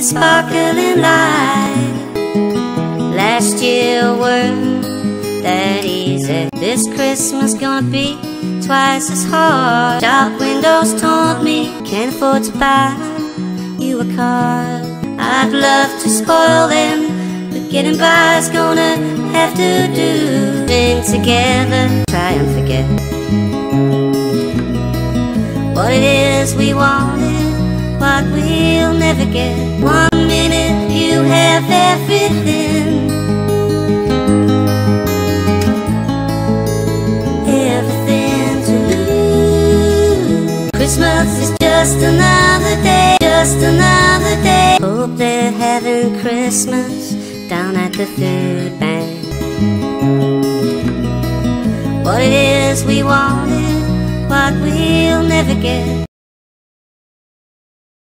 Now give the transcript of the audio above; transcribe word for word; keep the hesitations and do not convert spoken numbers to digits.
sparkling light. Last year weren't that easy. This Christmas gonna be twice as hard. Shop windows told me can't afford to buy you a car. I'd love to spoil them, but getting by's gonna have to do. Been together, try and forget what it is we wanted, what we'll never get. One minute you have everything, everything to lose. Christmas is just another day, just another day. Hope they're having Christmas down at the food bank. What it is we wanted, what we'll never get.